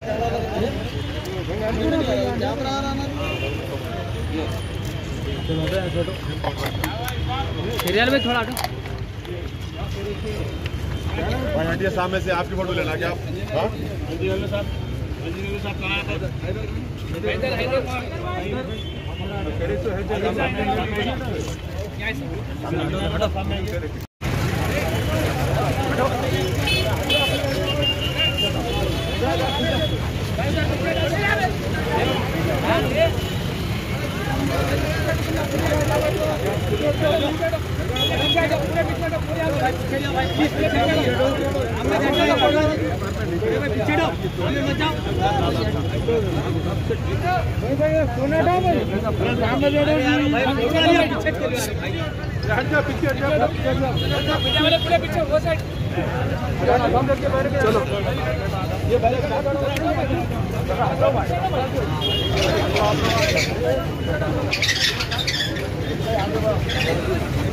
Serial में थोड़ा हटिए, सामने से आपकी फोटो लेना क्या आप? हाँ चलो